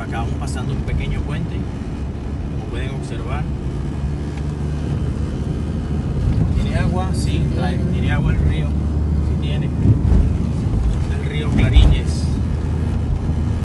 acá vamos pasando un pequeño puente, como pueden observar. ¿Tiene agua? Sí, tiene agua el río, sí tiene.